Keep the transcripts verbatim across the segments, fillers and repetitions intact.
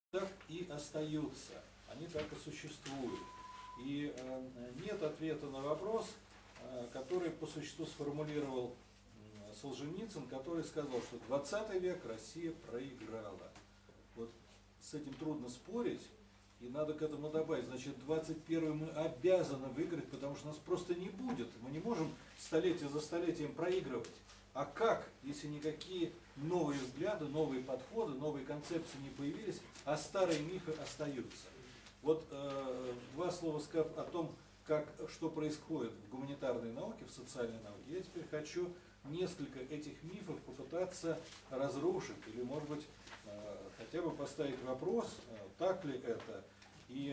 так и остаются, они так и существуют. И э, нет ответа на вопрос, э, который по существу сформулировал э, Солженицын, который сказал, что двадцатый век Россия проиграла. Вот с этим трудно спорить, и надо к этому добавить, значит, двадцать первый мы обязаны выиграть, потому что нас просто не будет. Мы не можем столетие за столетием проигрывать. А как, если никакие новые взгляды, новые подходы, новые концепции не появились, а старые мифы остаются? Вот э, два слова сказав о том, как, что происходит в гуманитарной науке, в социальной науке, я теперь хочу несколько этих мифов попытаться разрушить, или, может быть, э, хотя бы поставить вопрос, э, так ли это, и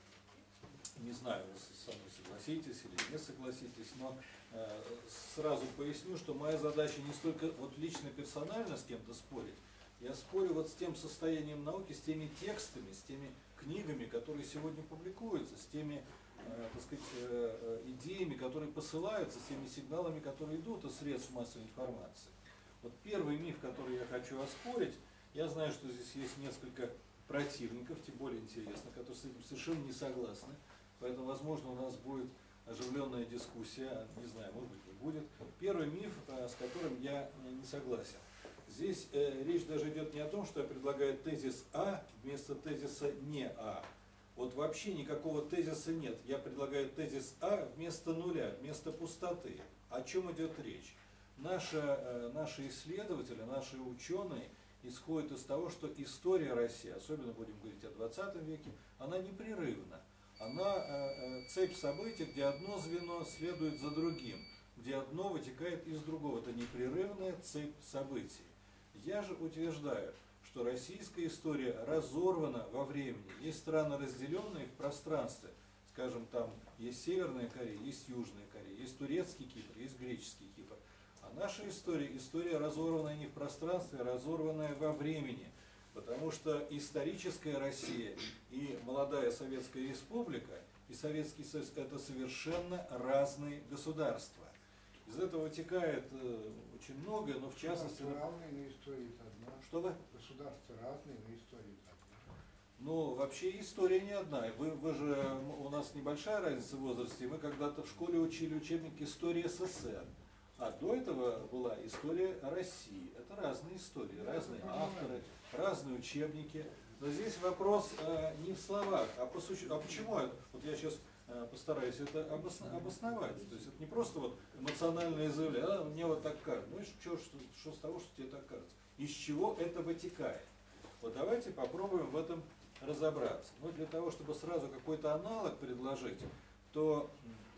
не знаю, вы со мной согласитесь или не согласитесь, но э, сразу поясню, что моя задача не столько вот лично персонально с кем-то спорить, я спорю вот с тем состоянием науки, с теми текстами, с теми книгами, которые сегодня публикуются, с теми, э, так сказать, э, идеями, которые посылаются, с теми сигналами, которые идут из средств массовой информации. Вот первый миф, который я хочу оспорить, я знаю, что здесь есть несколько противников, тем более интересно, которые с этим совершенно не согласны. Поэтому, возможно, у нас будет оживленная дискуссия, не знаю, может быть, не будет. Первый миф, с которым я не согласен. Здесь э, речь даже идет не о том, что я предлагаю тезис А вместо тезиса не А. Вот вообще никакого тезиса нет. Я предлагаю тезис А вместо нуля, вместо пустоты. О чем идет речь? Наши, э, наши исследователи, наши ученые исходят из того, что история России, особенно будем говорить о двадцатом веке, она непрерывна. Она э, цепь событий, где одно звено следует за другим, где одно вытекает из другого. Это непрерывная цепь событий. Я же утверждаю, что российская история разорвана во времени. Есть страны, разделенные в пространстве. Скажем, там есть Северная Корея, есть Южная Корея, есть турецкий Кипр, есть греческий Кипр. А наша история, история разорванная не в пространстве, а разорванная во времени. Потому что историческая Россия и молодая Советская Республика и Советский Союз – это совершенно разные государства. Из этого вытекает э, очень многое, но в частности… Государства разные, но история одна. Что вы? Государства разные, но история одна. Ну, вообще история не одна. Вы, вы же, у нас небольшая разница в возрасте, мы когда-то в школе учили учебник «История СССР». А до этого была история России. Это разные истории, разные авторы, разные учебники. Но здесь вопрос э, не в словах, а, по суще... а почему? Вот я сейчас э, постараюсь это обосно... обосновать. То есть это не просто вот эмоциональное заявление, а мне вот так кажется. Ну и что, что, что с того, что тебе так кажется? Из чего это вытекает? Вот давайте попробуем в этом разобраться. Ну, для того, чтобы сразу какой-то аналог предложить, то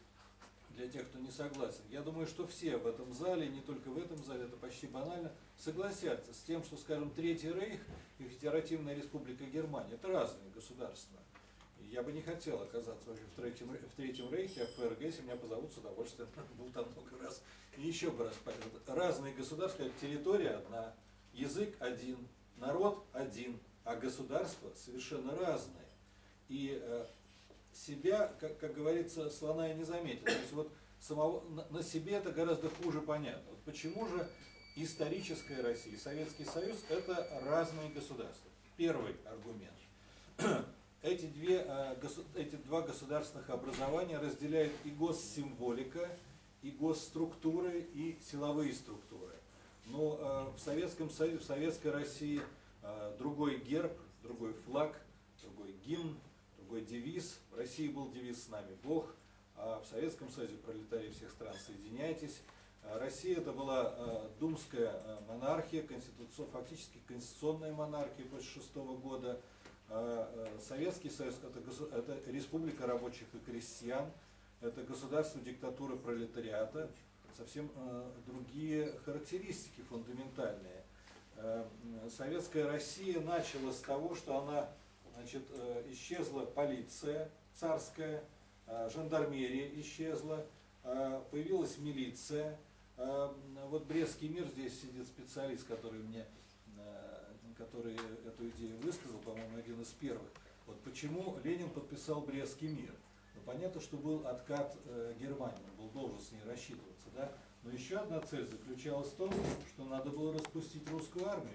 для тех, кто не согласен, я думаю, что все в этом зале, не только в этом зале, это почти банально, согласятся с тем, что, скажем, Третий Рейх и Федеративная Республика Германия – это разные государства. И я бы не хотел оказаться вообще в Третьем, в Третьем Рейхе, а в ФРГ, если меня позовут с удовольствием, был там много раз, и еще бы раз. Разные государства, территория одна, язык один, народ один, а государства совершенно разные. И э, себя, как, как говорится, слона я не заметил. То есть вот самого, на, на себе это гораздо хуже понятно. Вот почему же историческая Россия и Советский Союз – это разные государства? Первый аргумент. Эти, две, э, госу, эти два государственных образования разделяют и госсимволика, и госструктуры, и силовые структуры. Но э, в Советском Союзе, в Советской России э, другой герб, другой флаг, другой гимн, другой девиз. В России был девиз «С нами Бог», а в Советском Союзе пролетарии всех стран соединяйтесь. Россия это была э, думская э, монархия, конституцион, фактически конституционная монархия после шестого года. Э, э, Советский Союз это, это республика рабочих и крестьян, это государство диктатуры пролетариата, совсем э, другие характеристики фундаментальные. Э, Советская Россия начала с того, что она, значит, э, исчезла полиция царская, э, жандармерия исчезла, э, появилась милиция. Э, вот Брестский мир, здесь сидит специалист, который мне, э, который эту идею высказал, по-моему, один из первых. Вот почему Ленин подписал Брестский мир? Ну, понятно, что был откат э, Германии, он был должен с ней рассчитываться, да? Но еще одна цель заключалась в том, что надо было распустить русскую армию.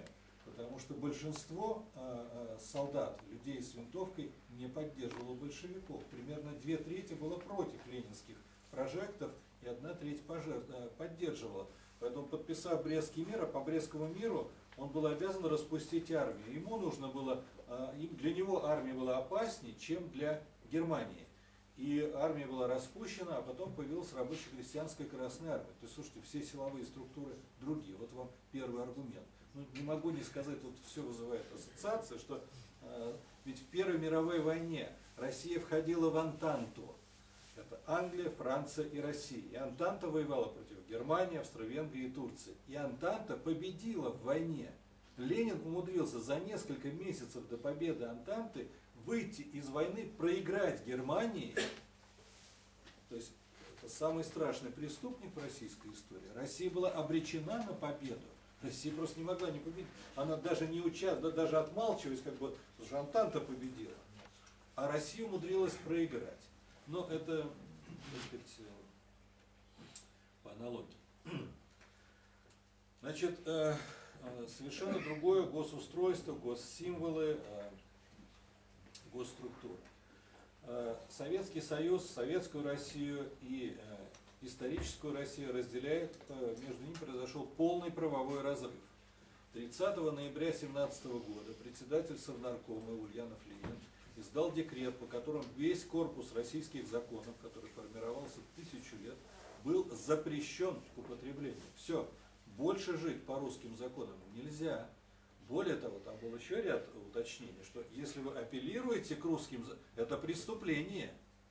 Потому что большинство э, солдат, людей с винтовкой, не поддерживало большевиков. Примерно две трети было против ленинских прожектов, и одна треть пожер... поддерживала. Поэтому, подписав Брестский мир, а по Брестскому миру он был обязан распустить армию. Ему нужно было, для него армия была опаснее, чем для Германии. И армия была распущена, а потом появилась рабоче-крестьянская Красная Армия. То есть, слушайте, все силовые структуры другие. Вот вам первый аргумент. Ну, не могу не сказать, тут все вызывает ассоциации, что э, ведь в Первой мировой войне Россия входила в Антанту. Это Англия, Франция и Россия. И Антанта воевала против Германии, Австро-Венгрии и Турции. И Антанта победила в войне. Ленин умудрился за несколько месяцев до победы Антанты выйти из войны, проиграть Германии. То есть это самый страшный преступник в российской истории. Россия была обречена на победу. Россия просто не могла не победить. Она даже не участвовала, даже отмалчиваясь, как бы, потому что Антанта победила. А Россия умудрилась проиграть. Но это, так сказать, по аналогии. Значит, совершенно другое госустройство, госсимволы, госструктуры. Советский Союз, Советскую Россию и историческую Россию разделяет, между ними произошел полный правовой разрыв. тридцатого ноября тысяча девятьсот семнадцатого года председатель Совнаркома Ульянов Ленин издал декрет, по которому весь корпус российских законов, который формировался тысячу лет, был запрещен к употреблению. Все, больше жить по русским законам нельзя. Более того, там был еще ряд уточнений, что если вы апеллируете к русским законам, это преступление.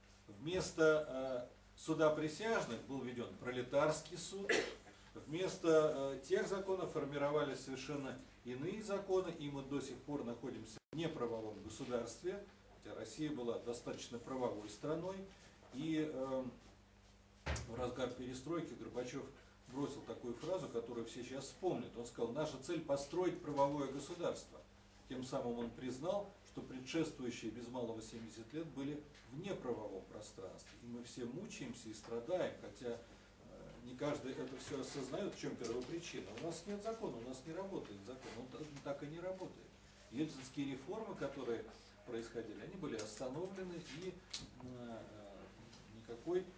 Вместо э, суда присяжных был введен пролетарский суд, вместо э, тех законов формировались совершенно иные законы, и мы до сих пор находимся в неправовом государстве, хотя Россия была достаточно правовой страной, и э, в разгар перестройки Горбачев бросил такую фразу, которую все сейчас вспомнят. Он сказал: наша цель построить правовое государство. Тем самым он признал, что предшествующие без малого семьдесят лет были в неправовом пространстве. И мы все мучаемся и страдаем, хотя э, не каждый это все осознает, в чем первопричина. У нас нет закона, у нас не работает закон, он так и не работает. Ельцинские реформы, которые происходили, они были остановлены, и э, никакой э,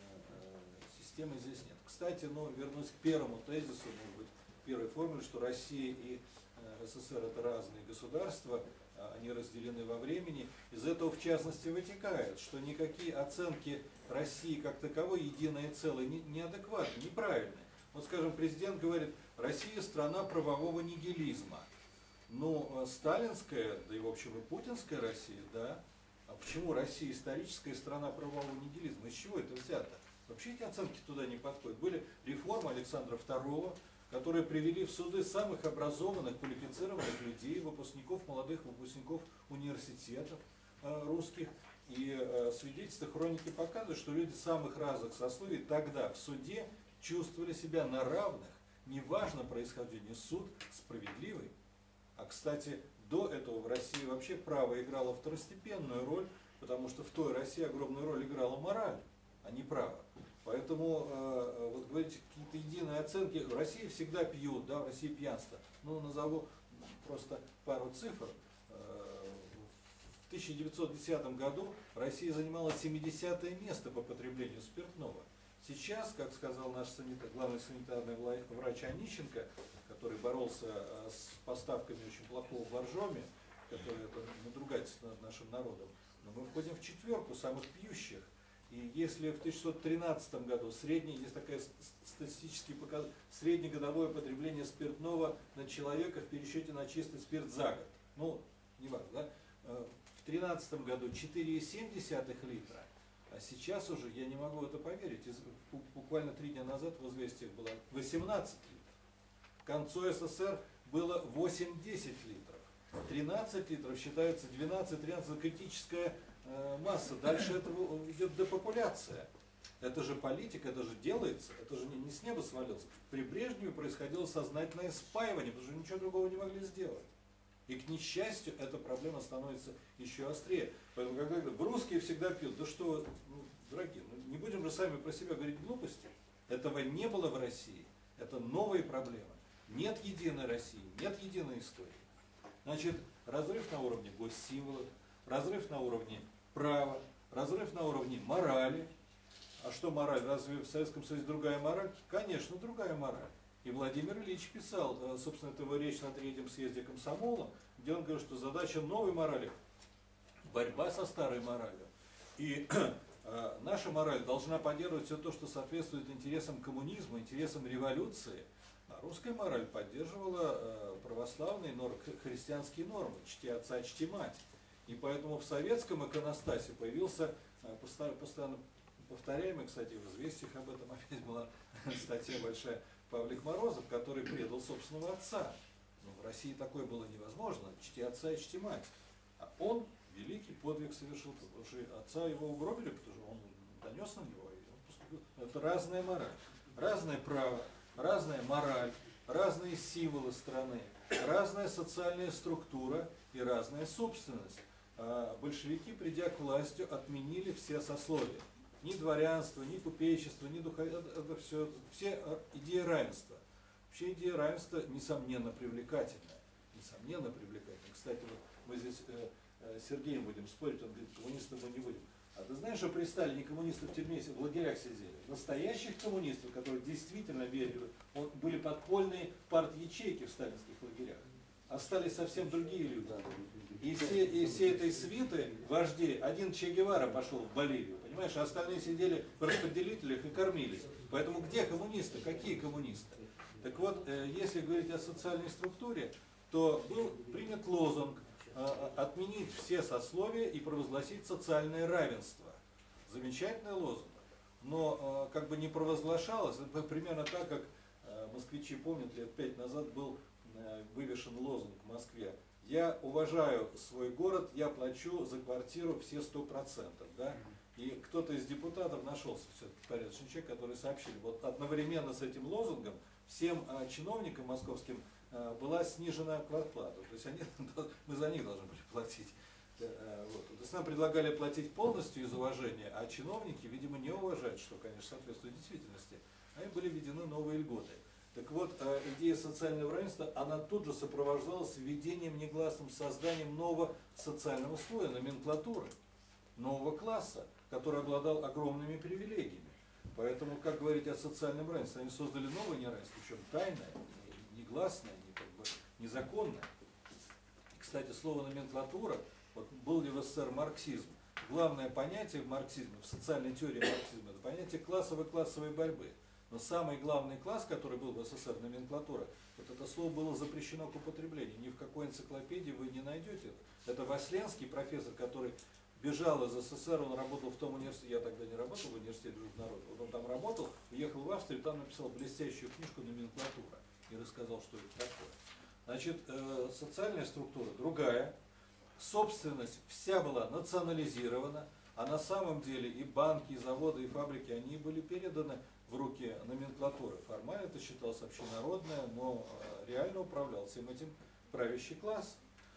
системы здесь нет. Кстати, ну, вернусь к первому тезису, может быть, первой формуле, что Россия и СССР это разные государства, они разделены во времени. Из этого, в частности, вытекает, что никакие оценки России как таковой, единое целое, неадекватны, неправильны. Вот, скажем, президент говорит: Россия страна правового нигилизма. Ну, сталинская, да и, в общем, и путинская Россия, да. А почему Россия историческая страна правового нигилизма? Из чего это взято? Вообще эти оценки туда не подходят. Были реформы Александра второго, которые привели в суды самых образованных, квалифицированных людей, выпускников, молодых выпускников университетов э, русских. И э, свидетельства хроники показывают, что люди самых разных сословий тогда в суде чувствовали себя на равных. Неважно происхождение, суд справедливый. А, кстати, до этого в России вообще право играло второстепенную роль, потому что в той России огромную роль играла мораль, а не право. Поэтому, э, вот говорите, какие-то единые оценки. В России всегда пьют, да, в России пьянство. Ну, назову просто пару цифр. Э, в тысяча девятьсот десятом году Россия занимала семидесятое место по потреблению спиртного. Сейчас, как сказал наш санитар, главный санитарный врач Онищенко, который боролся с поставками очень плохого боржоми, который это надругательство над нашим народом, но мы входим в четверку самых пьющих. И если в тысяча девятьсот тринадцатом году средний, есть такая статистический показатель, среднегодовое потребление спиртного на человека в пересчете на чистый спирт за год, ну, не важно, да? В две тысячи тринадцатом году четыре целых семь десятых литра, а сейчас уже, я не могу в это поверить, буквально три дня назад в «Известиях» было восемнадцать литров. К концу СССР было восемь-десять литров. тринадцать литров считается двенадцать-тринадцать критическая масса. Дальше этого идет депопуляция. Это же политика, это же делается, это же не, не с неба свалился. При Брежневе происходило сознательное спаивание, потому что ничего другого не могли сделать. И, к несчастью, эта проблема становится еще острее. Поэтому, когда говорят: русские всегда пьют, да что, ну, дорогие, ну, не будем же сами про себя говорить глупости. Этого не было в России. Это новые проблемы. Нет единой России, нет единой истории. Значит, разрыв на уровне госсимволов, разрыв на уровне права, разрыв на уровне морали. А что мораль? Разве в Советском Союзе другая мораль? Конечно, другая мораль. И Владимир Ильич писал, собственно, это его речь на третьем съезде комсомола, где он говорит, что задача новой морали – борьба со старой моралью. И э, наша мораль должна поддерживать все то, что соответствует интересам коммунизма, интересам революции. А русская мораль поддерживала э, православные нормы, христианские нормы, чти отца, чти мать. И поэтому в советском иконостасе появился э, постоянно повторяемый, кстати, в «Известиях» об этом опять была статья большая, Павлик Морозов, который предал собственного отца. Но в России такое было невозможно, чти отца и чти мать. А он великий подвиг совершил, потому что отца его угробили, потому что он донес на него, и он поступил. Это разная мораль, разное право, разная мораль, разные символы страны, разная социальная структура и разная собственность. А большевики, придя к власти, отменили все сословия. Ни дворянство, ни купечество, ни духовенство, это все, все идеи равенства. Вообще идея равенства, несомненно, привлекательная. Несомненно, привлекательная. Кстати, вот мы здесь э, э, с Сергеем будем спорить, он говорит, коммунистов мы не будем. А ты знаешь, что при Сталине коммунисты в тюрьме, в лагерях сидели? Настоящих коммунистов, которые действительно верили, он, были подпольные парт-ячейки в сталинских лагерях. Остались совсем другие люди. И все, и все этой свиты, вождей, один Че Гевара пошел в Боливию, понимаешь, а остальные сидели в распределителях и кормились. Поэтому где коммунисты? Какие коммунисты? Так вот, если говорить о социальной структуре, то был принят лозунг отменить все сословия и провозгласить социальное равенство. Замечательный лозунг. Но как бы не провозглашалось, это примерно так, как москвичи помнят, лет пять назад был вывешен лозунг в Москве: я уважаю свой город, я плачу за квартиру все сто процентов. Да? И кто-то из депутатов нашелся, все-таки порядочный человек, который сообщил, вот одновременно с этим лозунгом всем а, чиновникам московским а, была снижена квартплата. То есть они, мы за них должны были платить. А, вот. То есть нам предлагали платить полностью из уважения, а чиновники, видимо, не уважают, что, конечно, соответствует действительности. А им были введены новые льготы. Так вот, идея социального равенства, она тут же сопровождалась введением негласным, созданием нового социального слоя, номенклатуры, нового класса, который обладал огромными привилегиями. Поэтому, как говорить о социальном равенстве, они создали новое неравенство, причем тайное, негласное, не, как бы, незаконное. Кстати, слово номенклатура, вот был ли в СССР марксизм? Главное понятие в марксизме, в социальной теории марксизма, это понятие классовой-классовой борьбы. Но самый главный класс, который был в СССР, номенклатура, вот это слово было запрещено к употреблению. Ни в какой энциклопедии вы не найдете это. Это Васленский, профессор, который бежал из СССР, он работал в том университете, я тогда не работал в университете дружбы народов, вот он там работал, уехал в Австрию, там написал блестящую книжку «Номенклатура» и рассказал, что это такое. Значит, э, социальная структура другая, собственность вся была национализирована, а на самом деле и банки, и заводы, и фабрики, они были переданы в руки номенклатуры. Формально это считалось общенародное, но реально управлял всем этим правящий класс.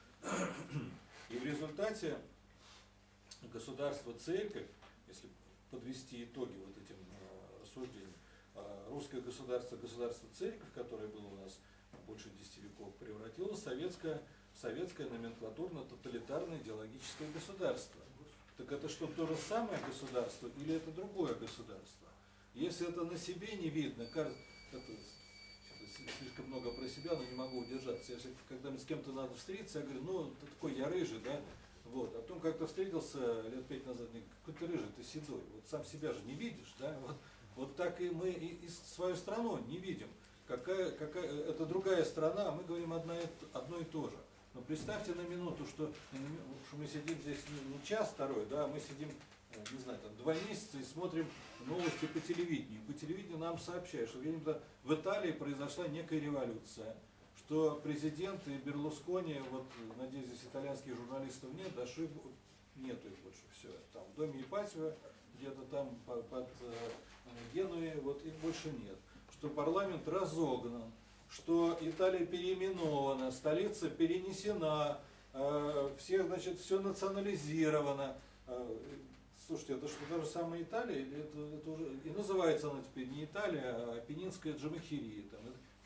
И в результате государство, церковь, если подвести итоги вот этим рассуждениям, русское государство, государство, церковь, которое было у нас больше десяти веков, превратилось в советское, в советское номенклатурно-тоталитарное идеологическое государство. Так это что, то же самое государство или это другое государство? Если это на себе не видно, кажется, это, слишком много про себя, но не могу удержаться. Если когда с кем-то надо встретиться, я говорю, ну, ты такой, я рыжий, да? Вот. А потом как-то встретился лет пять назад, мне какой ты рыжий, ты седой. Вот сам себя же не видишь, да? Вот, вот так и мы и, и свою страну не видим. Какая, какая, это другая страна, а мы говорим одно и, одно и то же. Но представьте на минуту, что, что мы сидим здесь не, не час второй, да, а мы сидим, не знаю, там, два месяца и смотрим новости по телевидению. По телевидению нам сообщают, что в Италии произошла некая революция, что президент и Берлускони, вот, надеюсь, здесь итальянских журналистов нет, да, что нету их больше, все. Там в доме Ипатьева, где-то там под, под Генуей, вот их больше нет. Что парламент разогнан, что Италия переименована, столица перенесена, э, все, значит, все национализировано. Э, слушайте, это что, та же самая Италия? Или это, это уже, и называется она теперь не Италия, а Апеннинская Джамахирия. Там,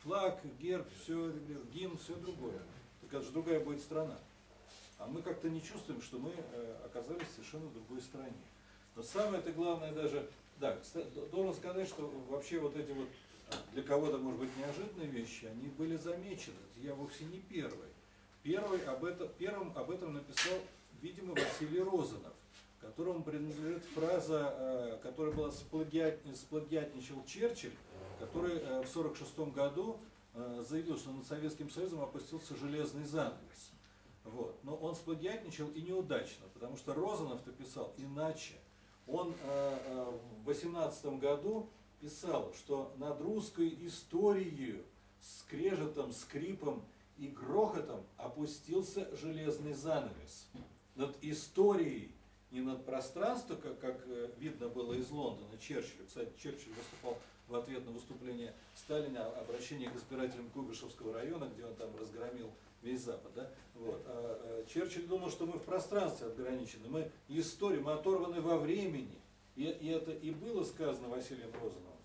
флаг, герб, все, гимн, все другое. Так это же другая будет страна. А мы как-то не чувствуем, что мы э, оказались совершенно в другой стране. Но самое это главное даже, да, кстати, должен сказать, что вообще вот эти вот для кого-то, может быть, неожиданные вещи, они были замечены. Я вовсе не первый. Первый об этом, первым об этом написал, видимо, Василий Розанов, которому принадлежит фраза, э, которая была сплагиат, сплагиатничал Черчилль, который э, в сорок шестом году э, заявил, что над Советским Союзом опустился железный занавес. Вот. Но он сплагиатничал и неудачно, потому что Розанов-то писал иначе. Он э, э, в восемнадцатом году писал, что над русской историей скрежетом, скрипом и грохотом опустился железный занавес. Над историей, не над пространством, как, как э, видно было из Лондона Черчилля. Кстати, Черчилль выступал в ответ на выступление Сталина, обращение к избирателям Куйбышевского района, где он там разгромил весь Запад. Да? Вот. А, а Черчилль думал, что мы в пространстве ограничены, мы история, мы оторваны во времени. И, и это и было сказано Василием Розановым.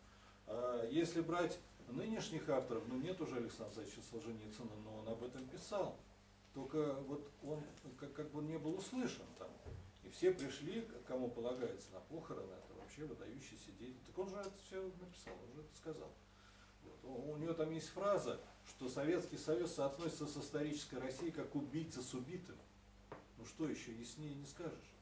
А если брать нынешних авторов, ну нет уже Александра Александровича Солженицына, но он об этом писал. Только вот он как, как бы не был услышан там. И все пришли, кому полагается, на похороны, это вообще выдающийся деятель. Так он же это все написал, он же это сказал. Вот. У него там есть фраза, что Советский Союз соотносится с исторической Россией как убийца с убитым. Ну что еще яснее не скажешь.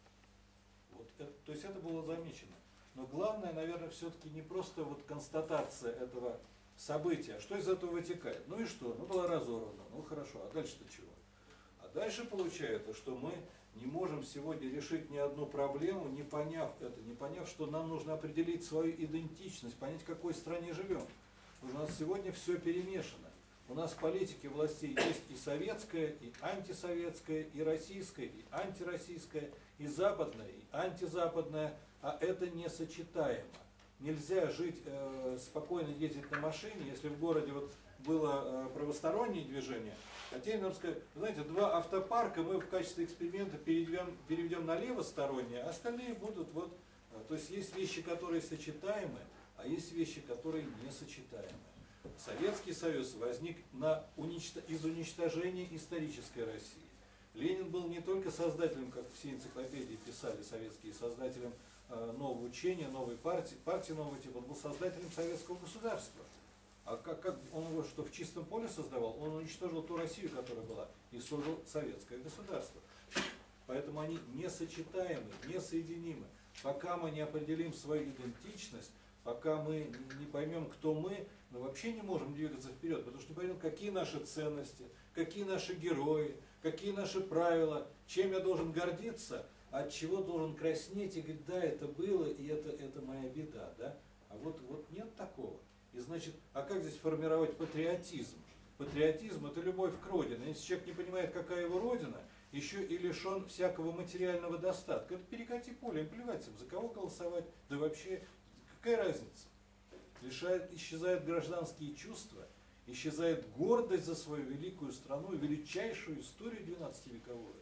Вот это, то есть это было замечено. Но главное, наверное, все-таки не просто вот констатация этого события, а что из этого вытекает. Ну и что? Ну была разорвана, ну хорошо, а дальше-то чего? А дальше получается, что мы не можем сегодня решить ни одну проблему, не поняв это, не поняв, что нам нужно определить свою идентичность, понять, в какой стране живем. Потому что у нас сегодня все перемешано. У нас в политике властей есть и советская, и антисоветская, и российская, и антироссийская, и западная, и антизападная, а это несочетаемо. Нельзя жить, э, спокойно ездить на машине, если в городе вот было э, правостороннее движение. Хотя, надо сказать, знаете, два автопарка мы в качестве эксперимента переведем, переведем на левостороннее, а остальные будут вот... То есть есть вещи, которые сочетаемы, а есть вещи, которые несочетаемы. Советский Союз возник на уничтож... из уничтожения исторической России. Ленин был не только создателем, как все энциклопедии писали советские, создателем э, нового учения, новой партии, партии нового типа, он был создателем советского государства. А как, как он его что, в чистом поле создавал? Он уничтожил ту Россию, которая была, и создал советское государство. Поэтому они несочетаемы, несоединимы. Пока мы не определим свою идентичность, пока мы не поймем, кто мы, мы вообще не можем двигаться вперед, потому что не поймем, какие наши ценности, какие наши герои, какие наши правила, чем я должен гордиться, от чего должен краснеть и говорить, да, это было, и это, это моя беда. Да? А вот, вот нет такого. И значит, а как здесь формировать патриотизм? Патриотизм – это любовь к родине. Если человек не понимает, какая его родина, еще и лишен всякого материального достатка, это перекати поле, им плевать, за кого голосовать, да вообще, какая разница? Лишает, исчезают гражданские чувства, исчезает гордость за свою великую страну и величайшую историю двенадцативековую.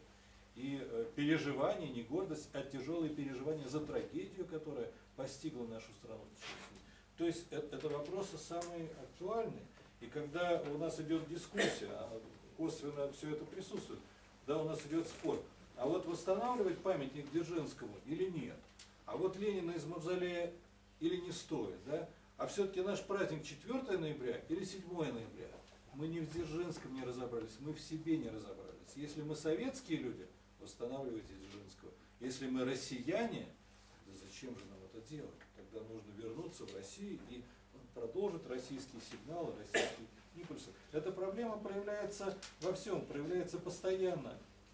И э, переживание, не гордость, а тяжелые переживания за трагедию, которая постигла нашу страну. То есть это, это вопросы самые актуальные. И когда у нас идет дискуссия, а косвенно все это присутствует, да, у нас идет спор, а вот восстанавливать памятник Дзержинскому или нет? А вот Ленина из мавзолея или не стоит? Да? А все-таки наш праздник четвёртое ноября или седьмое ноября? Мы не в Дзержинском не разобрались, мы в себе не разобрались. Если мы советские люди, восстанавливайте Дзержинского. Если мы россияне, да зачем же нам это делать? Тогда нужно вернуться в Россию и продолжить российские сигналы, российские импульсы. Эта проблема проявляется во всем, проявляется постоянно.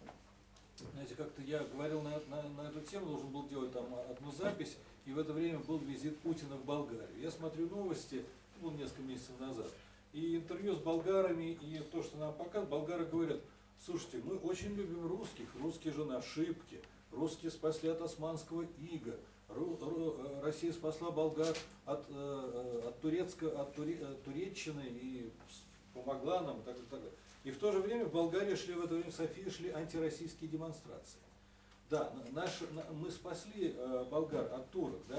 Знаете, как-то я говорил на, на, на эту тему, должен был делать там одну запись, и в это время был визит Путина в Болгарию. Я смотрю новости, был несколько месяцев назад, и интервью с болгарами, и то, что нам показывают, болгары говорят, слушайте, мы очень любим русских, русские же на ошибки, русские спасли от османского ига, Россия спасла болгар от, от, турецкого, от туре, Туреччины и помогла нам, и так, и так далее. И в то же время в Болгарии шли, в это время в Софии шли антироссийские демонстрации. Да, наши, мы спасли болгар от турок, да,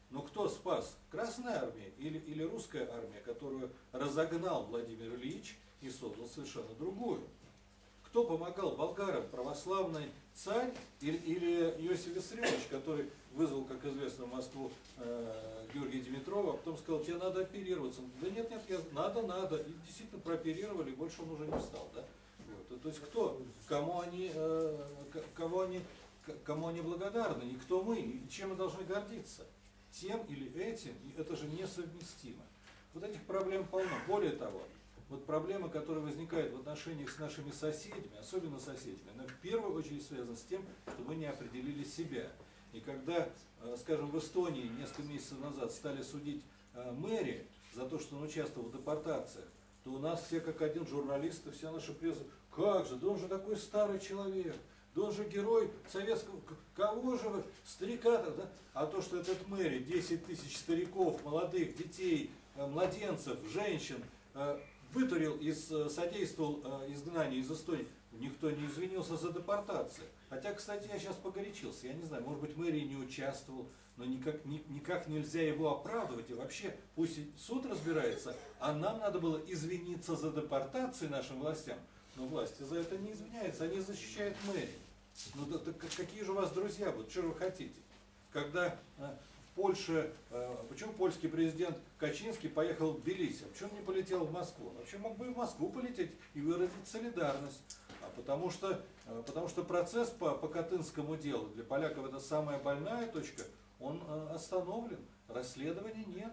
Но кто спас? Красная армия или, или русская армия, которую разогнал Владимир Ильич и создал совершенно другую? Кто помогал болгарам? Православный царь или, или Иосиф Виссарионович, который вызвал, как известно, в Москву э, Георгия Димитрова, а потом сказал, тебе надо оперироваться. Да нет, нет, я, надо, надо. И действительно прооперировали, и больше он уже не встал. Да? Вот. То есть кто, кому они, э, кого они, кому они благодарны, и кто мы, и чем мы должны гордиться? Тем или этим, и это же несовместимо. Вот этих проблем полно. Более того, вот проблемы, которые возникают в отношениях с нашими соседями, особенно соседями, она в первую очередь связана с тем, что мы не определили себя. И когда, скажем, в Эстонии несколько месяцев назад стали судить мэри за то, что он участвовал в депортациях, то у нас все как один журналисты, вся наша пресса, как же, да он же такой старый человек, да он же герой советского, кого же вы, старика, да? А то, что этот мэри, десять тысяч стариков, молодых, детей, младенцев, женщин, вытурил, из, содействовал изгнанию из Эстонии, никто не извинился за депортацию. Хотя, кстати, я сейчас погорячился, я не знаю, может быть, мэрия не участвовал, но никак, ни, никак нельзя его оправдывать, и вообще пусть суд разбирается, а нам надо было извиниться за депортацию нашим властям. Но власти за это не извиняются, они защищают мэрию. Ну да, так какие же у вас друзья будут, что вы хотите? Когда э, в Польше, э, почему польский президент Качинский поехал в Тбилиси, а почему не полетел в Москву? Вообще мог бы и в Москву полететь и выразить солидарность. А потому что, э, потому что процесс по, по Катынскому делу, для поляков это самая больная точка, он э, остановлен, расследования нет.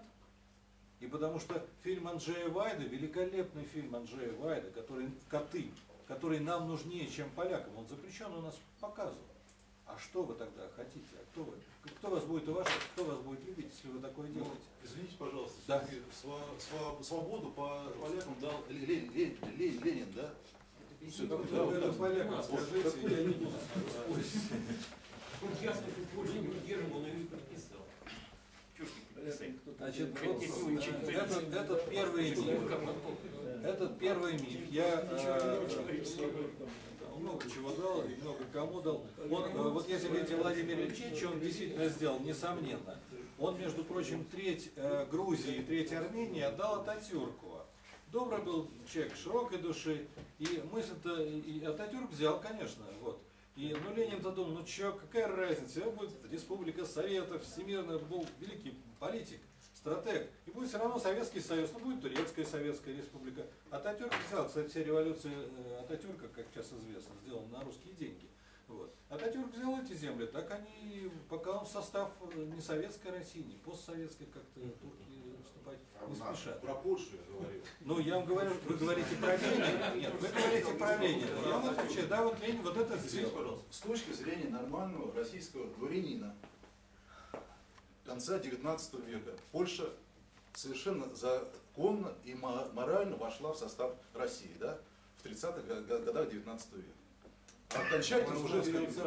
И потому что фильм Анджея Вайды, великолепный фильм Анджея Вайды, который «Коты», который нам нужнее, чем полякам, он запрещен у нас показывал. А что вы тогда хотите? А кто вы? Кто вас будет уважать? Кто вас будет любить, если вы такое делаете? Ну, извините, пожалуйста, да. сва свободу по полякам дал Ленин, Ленин, Ленин, Ленин, да? Все, да, это полякам скажите, я не буду спорить. Вот ясно, что Польша не удерживал, но и подписал. Значит, вот, этот, этот первый миф, этот первый миф, я э, много чего дал, и много кому дал. Он, вот если говорить о Владимире Ильиче, что он действительно сделал, несомненно. Он, между прочим, треть э, Грузии и треть Армении отдал Ататюрку. Добрый был человек, широкой души, и мысль-то, и Ататюрк взял, конечно, вот. И, ну, Ленин-то думал, ну что, какая разница, это будет Республика Советов, всемирный, был великий политик, стратег, и будет все равно Советский Союз, ну, будет Турецкая Советская Республика. Ататюрк взял, кстати, вся революция Ататюрка, как сейчас известно, сделана на русские деньги. Вот. Ататюрк взял эти земли, так они, пока он в состав не советской России, не постсоветской, как-то турки вступать не спешат. Про Польшу я говорил. Ну, я вам говорю, вы говорите про Ленина, нет, вы говорите про Ленина. Я вам отвечаю, да, вот Ленин вот это сделал. Пожалуйста, с точки зрения нормального российского дворянина конца девятнадцатого века Польша совершенно законно и морально вошла в состав России, да, в тридцатых годах девятнадцатого века. Окончательно уже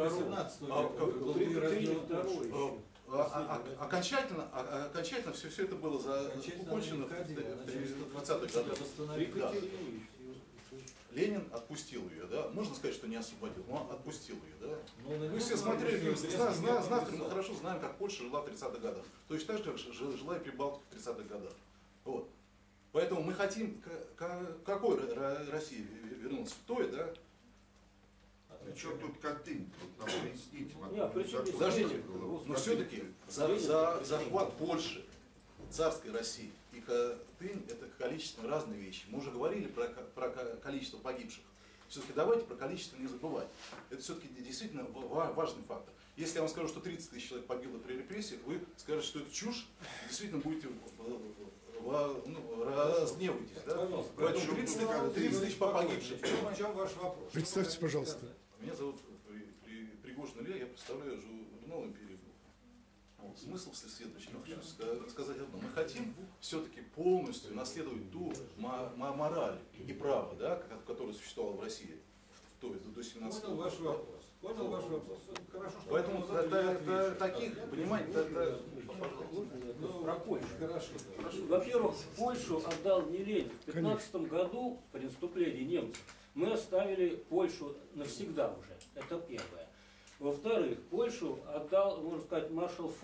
окончательно, окончательно все, все это было закончено в двадцатых годах. Ленин отпустил ее, да, можно сказать, что не освободил, но отпустил ее, да. Мы все смотрели фильм, зна, зна, зна, мы хорошо знаем, как Польша жила в тридцатых годах. Точно так же, как жила и Прибалтика в тридцатых годах. Вот. Поэтому мы хотим к, к какой России вернуться? К той, да? Причем тут Катынь? Вот нам поясните. Подождите, но все-таки за, за захват Польши, царской России и Катынь — это количественно разные вещи. Мы уже говорили про, про количество погибших. Все-таки давайте про количество не забывать. Это все-таки действительно важный фактор. Если я вам скажу, что тридцать тысяч человек погибло при репрессиях, вы скажете, что это чушь, действительно будете ну, разгневаетесь. Да? Поэтому тридцать тысяч погибших. В чем ваш вопрос? Представьте, пожалуйста. Меня зовут Пригожин Илья, я представляю журнал «Империя». Вот, смысл следующий. Я хочу сказать одно. Мы хотим все-таки полностью наследовать ту мораль и право, да, которое существовало в России в той, до семнадцатого года. Понял ваш вопрос. Понял ваш вопрос. Хорошо, что поэтому да, да, да, таких, понимаете, да, да, ну, про Польшу. Хорошо. Во-первых, Польшу отдал не Ленин. В пятнадцатом году, при наступлении немцев, мы оставили Польшу навсегда уже. Это первое. Во-вторых, Польшу отдал, можно сказать, маршал Фош.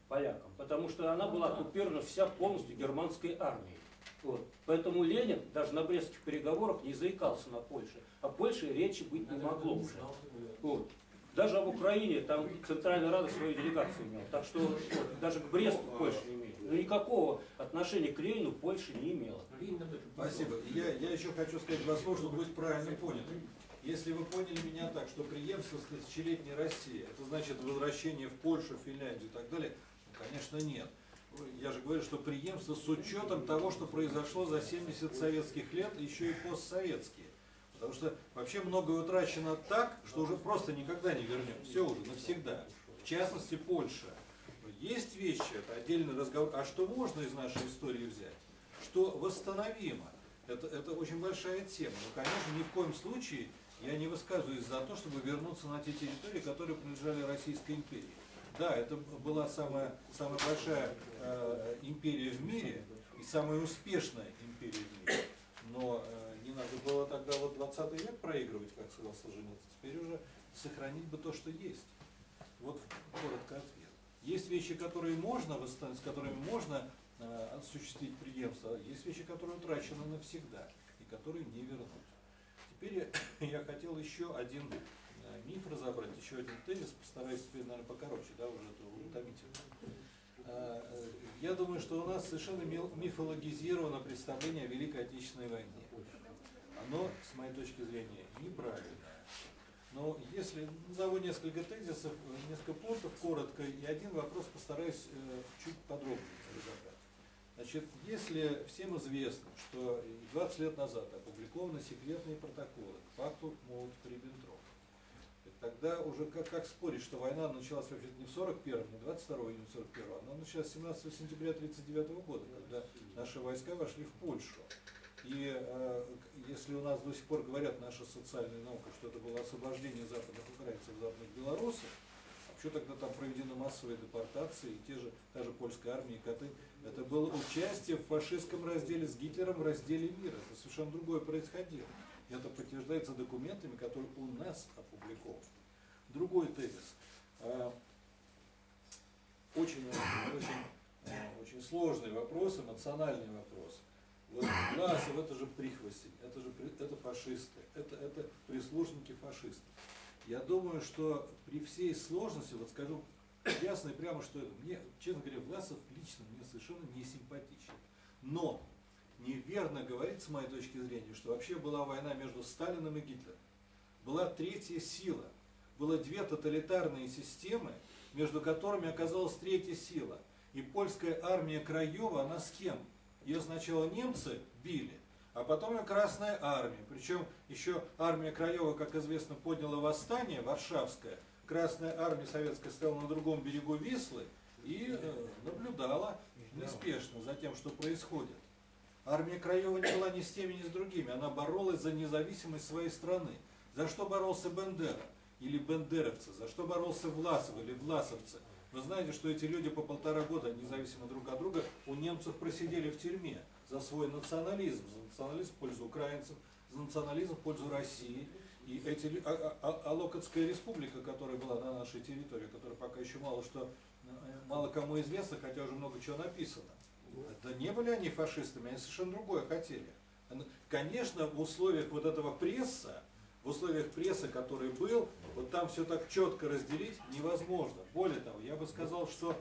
полякам, потому что она была оккупирована вся полностью германской армией. Вот. Поэтому Ленин даже на Брестских переговорах не заикался на Польше. О Польше речи быть не могло уже. Вот. Даже об Украине там Центральная Рада свою делегацию имела. Так что вот, даже к Бресту Польша не имеет. Но никакого отношения к Ленину Польша не имела. Спасибо. Я, я еще хочу сказать два слова, чтобы быть правильно поняты. Если вы поняли меня так, что преемство с тысячелетней России, это значит возвращение в Польшу, Финляндию и так далее, ну, конечно, нет. Я же говорю, что преемство с учетом того, что произошло за семьдесят советских лет, еще и постсоветские. Потому что вообще многое утрачено так, что уже просто никогда не вернем. Все уже навсегда. В частности, Польша. Есть вещи, это отдельный разговор. А что можно из нашей истории взять? Что восстановимо? Это, это очень большая тема. Но, конечно, ни в коем случае я не высказываюсь за то, чтобы вернуться на те территории, которые принадлежали Российской империи. Да, это была самая, самая большая э, империя в мире и самая успешная империя в мире. Но э, не надо было тогда вот двадцатый век проигрывать, как сказал Солженицын. Теперь уже сохранить бы то, что есть. Вот коротко ответ. Есть вещи, которые можно восстановить, с которыми можно э, осуществить преемство. Есть вещи, которые утрачены навсегда и которые не вернуть. Теперь я, я хотел еще один э, миф разобрать, еще один тезис, постараюсь теперь, наверное, покороче, да, уже это утомительно. Э, э, я думаю, что у нас совершенно мифологизировано представление о Великой Отечественной войне. Оно, с моей точки зрения, неправильное. Но если назову несколько тезисов, несколько пунктов коротко, и один вопрос постараюсь э, чуть подробнее разобрать. Значит, если всем известно, что двадцать лет назад опубликованы секретные протоколы к пакту Молотов-Риббентроп, тогда уже как, как спорить, что война началась вообще не в сорок первом, не двадцать второго июня сорок первого, она началась семнадцатого сентября тысяча девятьсот тридцать девятого года, когда наши войска вошли в Польшу. И э, если у нас до сих пор говорят, наша социальная наука, что это было освобождение западных украинцев, западных белорусов, а почему тогда там проведены массовые депортации, и те же, та же польская армия, Катынь, это было участие в фашистском разделе с Гитлером в разделе мира. Это совершенно другое происходило. И это подтверждается документами, которые у нас опубликованы. Другой тезис. Э, очень, очень, э, очень сложный вопрос, эмоциональный вопрос. Вот Власов, это же прихвостень, это же это фашисты, это, это прислужники фашистов. Я думаю, что при всей сложности, вот скажу ясно и прямо, что мне, честно говоря, Власов лично мне совершенно не симпатичен. Но неверно говорить, с моей точки зрения, что вообще была война между Сталиным и Гитлером. Была третья сила. Было две тоталитарные системы, между которыми оказалась третья сила. И польская армия Краева, она с кем? Ее сначала немцы били, а потом и Красная Армия. Причем еще армия Краева, как известно, подняла восстание, Варшавское. Красная Армия советская стояла на другом берегу Вислы и э, наблюдала неспешно за тем, что происходит. Армия Краева не была ни с теми, ни с другими. Она боролась за независимость своей страны. За что боролся Бендера? Или бендеровцы? За что боролся Власов или власовцы? Вы знаете, что эти люди по полтора года, независимо друг от друга, у немцев просидели в тюрьме за свой национализм, за национализм в пользу украинцев, за национализм в пользу России. И эти, а, а, а Локотская республика, которая была на нашей территории, которая пока еще мало что, мало кому известна, хотя уже много чего написано, это не были они фашистами, они совершенно другое хотели. Конечно, в условиях вот этого пресса, в условиях прессы, который был, вот там все так четко разделить невозможно. Более того, я бы сказал, что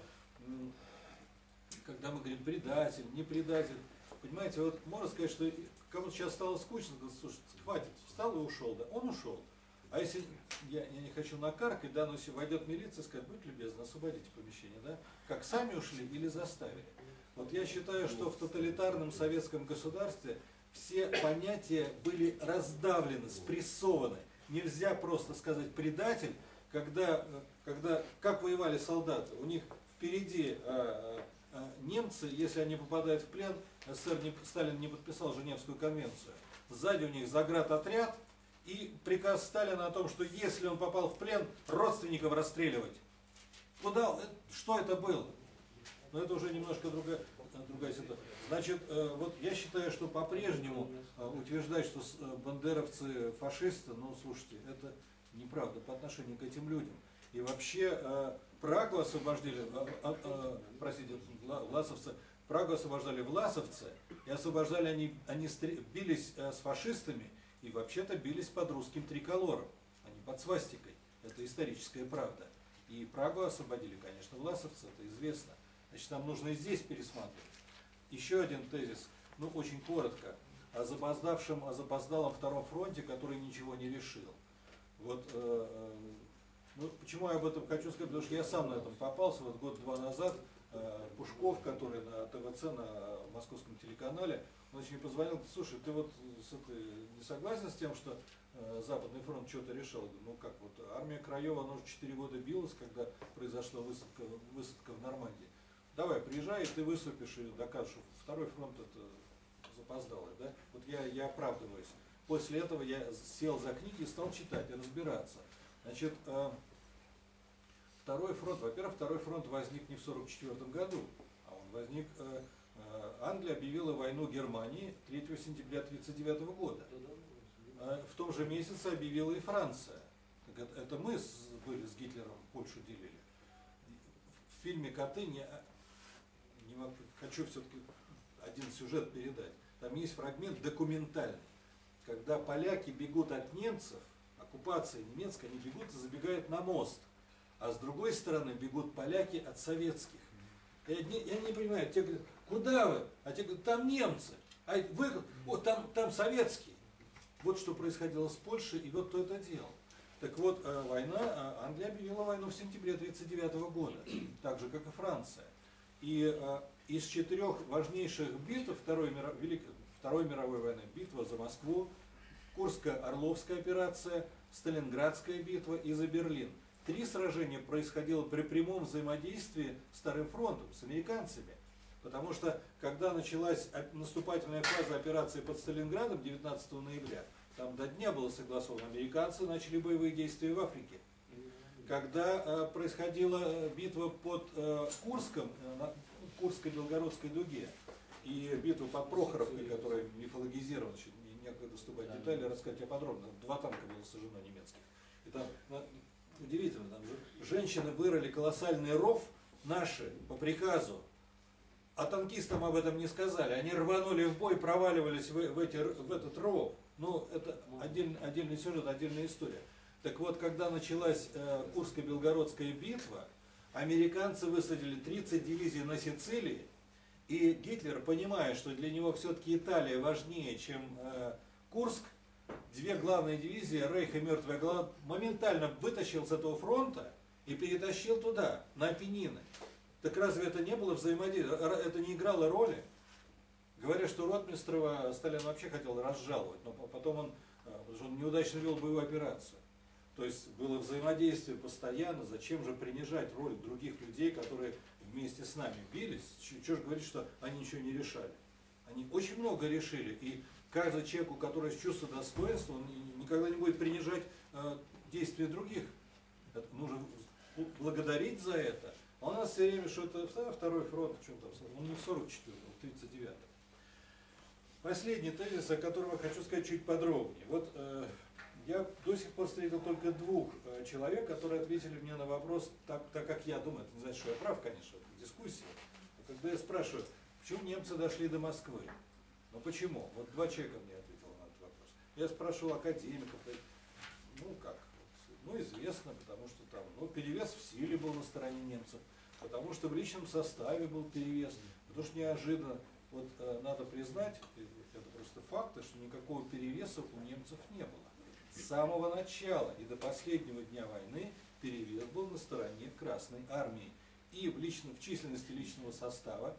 когда мы говорим предатель, не предатель, понимаете, вот можно сказать, что кому-то сейчас стало скучно, говорит, слушай, хватит, встал и ушел, да, он ушел. А если, я, я не хочу накаркать, да, но если войдет милиция, скажет, будь любезны, освободите помещение, да, как сами ушли или заставили. Вот я считаю, что в тоталитарном советском государстве все понятия были раздавлены, спрессованы. Нельзя просто сказать предатель, когда, когда как воевали солдаты. У них впереди э, э, немцы, если они попадают в плен, СССР не, Сталин не подписал Женевскую конвенцию. Сзади у них заградотряд и приказ Сталина о том, что если он попал в плен, родственников расстреливать. Куда? Что это было? Но это уже немножко другая, другая ситуация. Значит, вот я считаю, что по-прежнему утверждать, что бандеровцы фашисты, ну, слушайте, это неправда по отношению к этим людям. И вообще э, Прагу освободили, э, э, э, простите, власовцы, Прагу освобождали власовцы, и освобождали они, они бились э, с фашистами, и вообще-то бились под русским триколором, а не под свастикой. Это историческая правда. И Прагу освободили, конечно, власовцы, это известно. Значит, нам нужно и здесь пересматривать. Еще один тезис, ну очень коротко, о запоздавшем, о запоздалом Втором фронте, который ничего не решил. Вот, э, э, ну, почему я об этом хочу сказать, потому что я сам на этом попался, вот год-два назад, э, Пушков, который на ТВЦ, на московском телеканале, он очень позвонил, слушай, ты вот с этой, не согласен с тем, что э, Западный фронт что-то решил? Я говорю, ну как, вот армия Краева, она уже четыре года билась, когда произошла высадка, высадка в Нормандии. Давай, приезжай, и ты выступишь и докажешь, что Второй фронт это запоздалый, да? Вот я, я оправдываюсь. После этого я сел за книги и стал читать и разбираться. Значит, э, Второй фронт, во-первых, Второй фронт возник не в сорок четвёртом году, а он возник, э, э, Англия объявила войну Германии третьего сентября тысяча девятьсот тридцать девятого года. Э, в том же месяце объявила и Франция. Так это, это мы с, были с Гитлером Польшу делили. В фильме «Коты» не, не могу, хочу все-таки один сюжет передать. Там есть фрагмент документальный, когда поляки бегут от немцев, оккупация немецкая, они бегут и забегают на мост, а с другой стороны бегут поляки от советских. Я не, я не понимаю, те говорят, куда вы? А те говорят, там немцы, а вы, вот там, там советские. Вот что происходило с Польшей, и вот кто это делал. Так вот, война, Англия объявила войну в сентябре тысяча девятьсот тридцать девятого года, так же, как и Франция. И из четырех важнейших битв Второй, миров, Великой, Второй мировой войны, битва за Москву, Курско-Орловская операция, Сталинградская битва и за Берлин. Три сражения происходило при прямом взаимодействии с Вторым фронтом, с американцами. Потому что, когда началась наступательная фаза операции под Сталинградом девятнадцатого ноября, там до дня было согласовано, американцы начали боевые действия в Африке. Когда э, происходила битва под э, Курском, э, на Курско-Белгородской дуге, и битва под Прохоровкой, которая мифологизирована, некогда вступать в детали, рассказать о подробно. Два танка было сожжено немецких. И там, ну, удивительно, там же женщины вырыли колоссальный ров, наши, по приказу, а танкистам об этом не сказали. Они рванули в бой, проваливались в, в, эти, в этот ров. Ну, это отдельный, отдельный сюжет, отдельная история. Так вот, когда началась э, Курско-Белгородская битва, американцы высадили тридцать дивизий на Сицилии, и Гитлер, понимая, что для него все-таки Италия важнее, чем э, Курск, две главные дивизии, Рейх и Мертвая голова, моментально вытащил с этого фронта и перетащил туда, на Апеннины. Так разве это не было взаимодействия? Это не играло роли? Говорят, что Ротмистрова Сталин вообще хотел разжаловать, но потом он, потому что он неудачно вел боевую операцию. То есть было взаимодействие постоянно, зачем же принижать роль других людей, которые вместе с нами бились? Чего же говорить, что они ничего не решали? Они очень много решили, и каждый человек, у которого есть чувство достоинства, он никогда не будет принижать э, действия других. Это нужно благодарить за это. А у нас все время что-то, Второй фронт, в чем там, он не в сорок четвёртом, в тридцать девятом. Последний тезис, о котором я хочу сказать чуть подробнее. Вот э, я до сих пор встретил только двух э, человек, которые ответили мне на вопрос, так, так как я думаю, это не значит, что я прав, конечно, в дискуссии. Но когда я спрашиваю, почему немцы дошли до Москвы? Ну почему? Вот два человека мне ответили на этот вопрос. Я спрашивал академиков, ну как, ну известно, потому что там, ну перевес в силе был на стороне немцев, потому что в личном составе был перевес, потому что неожиданно, вот э, надо признать, это просто факт, что никакого перевеса у немцев не было. С самого начала и до последнего дня войны перевес был на стороне Красной Армии. И в, личном, в численности личного состава,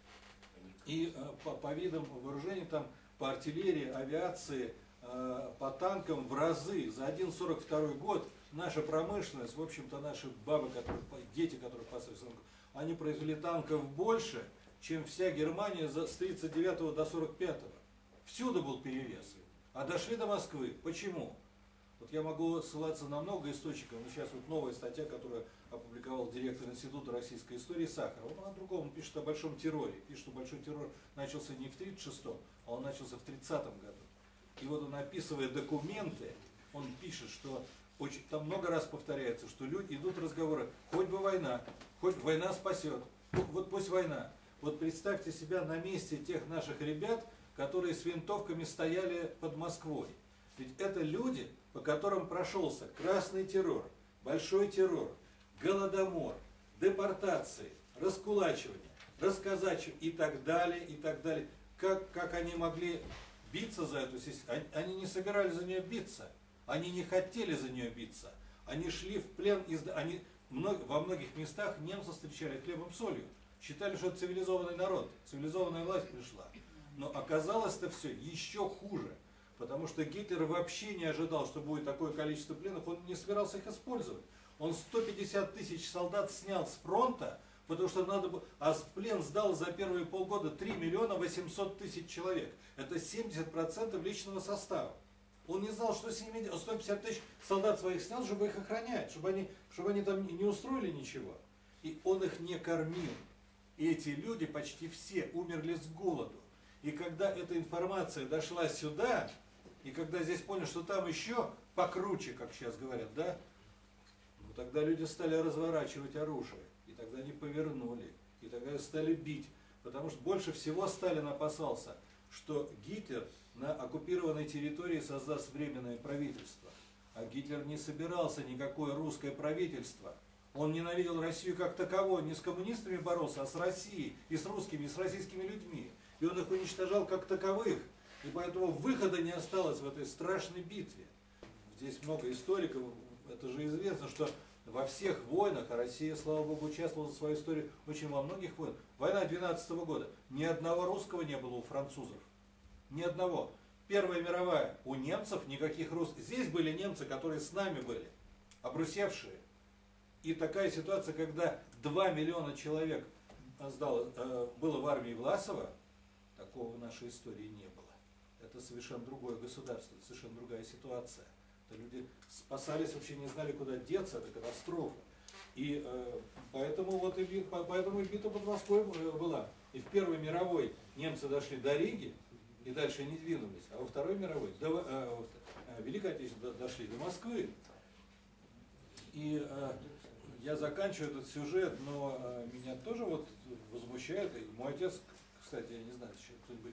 и э, по, по видам вооружений, там, по артиллерии, авиации, э, по танкам в разы. За один сорок второй год наша промышленность, в общем-то наши бабы, которые, дети, которые пасались, они произвели танков больше, чем вся Германия с тридцать девятого до сорок пятого. Всюду был перевес. А дошли до Москвы. Почему? Вот я могу ссылаться на много источников, но сейчас вот новая статья, которую опубликовал директор Института российской истории Сахаров. Он о другом, он пишет о большом терроре. Пишет, что большой террор начался не в тридцать шестом, а он начался в тридцатом году. И вот он, описывая документы, он пишет, что очень, там много раз повторяется, что люди идут разговоры, хоть бы война, хоть война спасет, вот, вот пусть война. Вот представьте себя на месте тех наших ребят, которые с винтовками стояли под Москвой. Ведь это люди, по которым прошелся красный террор, большой террор, голодомор, депортации, раскулачивание, расказачивание и так далее, и так далее. Как, как они могли биться за эту систему? Они, они не собирались за нее биться, они не хотели за нее биться. Они шли в плен, из, они, много, во многих местах немцы встречали хлебом солью. Считали, что это цивилизованный народ, цивилизованная власть пришла. Но оказалось-то все еще хуже. Потому что Гитлер вообще не ожидал, что будет такое количество пленных, он не собирался их использовать. Он сто пятьдесят тысяч солдат снял с фронта, потому что надо было, а в плен сдал за первые полгода три миллиона восемьсот тысяч человек. Это семьдесят процентов личного состава. Он не знал, что с ними, сто пятьдесят тысяч солдат своих снял, чтобы их охранять, чтобы они, чтобы они там не устроили ничего. И он их не кормил. И эти люди почти все умерли с голоду. И когда эта информация дошла сюда, и когда здесь поняли, что там еще покруче, как сейчас говорят, да, ну, тогда люди стали разворачивать оружие. И тогда они повернули. И тогда стали бить. Потому что больше всего Сталин опасался, что Гитлер на оккупированной территории создаст временное правительство. А Гитлер не собирался никакое русское правительство. Он ненавидел Россию как таковой, не с коммунистами боролся, а с Россией, и с русскими, и с российскими людьми. И он их уничтожал как таковых. И поэтому выхода не осталось в этой страшной битве. Здесь много историков, это же известно, что во всех войнах, а Россия, слава богу, участвовала за свою историю очень во многих войнах. Война двенадцатого года, ни одного русского не было у французов. Ни одного. Первая мировая, у немцев никаких русских. Здесь были немцы, которые с нами были, обрусевшие. И такая ситуация, когда два миллиона человек сдало, э, было в армии Власова, такого в нашей истории не было. Это совершенно другое государство, это совершенно другая ситуация. Это люди спасались, вообще не знали, куда деться, это катастрофа. И э, поэтому вот и, поэтому и битва под Москвой была. И в Первой мировой немцы дошли до Риги и дальше не двинулись, а во Второй мировой, до, э, э, Великой Отечественной дошли до Москвы. И э, я заканчиваю этот сюжет, но э, меня тоже вот возмущает, и мой отец, кстати, я не знаю, еще кто-нибудь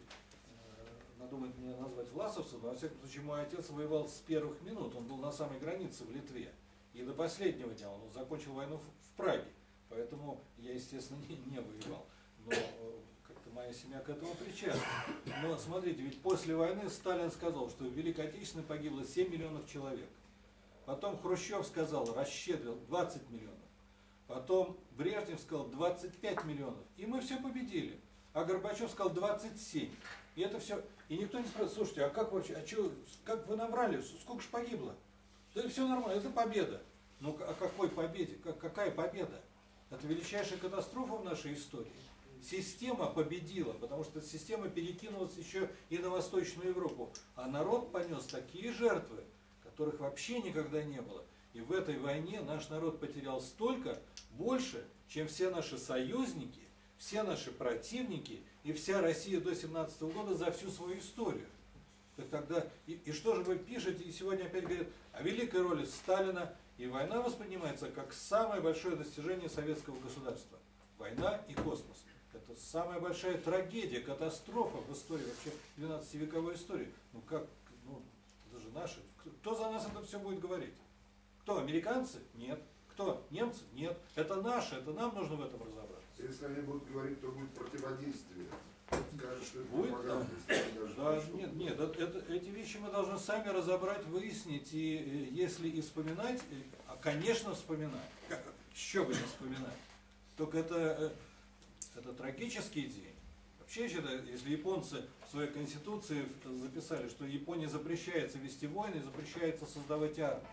э, надумает меня назвать власовцем, но во всяком случае мой отец воевал с первых минут, он был на самой границе в Литве, и до последнего дня он закончил войну в, в Праге, поэтому я, естественно, не, не воевал, но э, как-то моя семья к этому причастна. Но смотрите, ведь после войны Сталин сказал, что в Великой Отечественной погибло семь миллионов человек. Потом Хрущев сказал, расщедрил двадцать миллионов. Потом Брежнев сказал двадцать пять миллионов. И мы все победили. А Горбачев сказал двадцать семь. И это все. И никто не спрашивает, слушайте, а как вообще, а что, как вы набрали, сколько же погибло? Да все нормально, это победа. Ну о какой победе? Как, какая победа? Это величайшая катастрофа в нашей истории. Система победила, потому что эта система перекинулась еще и на Восточную Европу. А народ понес такие жертвы, которых вообще никогда не было. И в этой войне наш народ потерял столько, больше, чем все наши союзники, все наши противники и вся Россия до семнадцатого года за всю свою историю. Так тогда, и, и что же вы пишете, и сегодня опять говорят о великой роли Сталина, и война воспринимается как самое большое достижение советского государства. Война и космос. Это самая большая трагедия, катастрофа в истории, вообще двенадцативековой истории. Ну как, ну, это же наши. Кто за нас это все будет говорить? Кто? Американцы? Нет. Кто? Немцы? Нет. Это наше, это нам нужно в этом разобраться. Если они будут говорить, то будет противодействие. Скажут, что это Будет, пропаганда, да. если даже Да, что-то. нет, нет, это, это- эти вещи мы должны сами разобрать, выяснить. И э, если и вспоминать, э, а, конечно, вспоминать. Еще бы не вспоминать. Только это, э, это трагический день. Вообще, я считаю, если японцы в своей конституции записали, что Японии запрещается вести войны, запрещается создавать армию.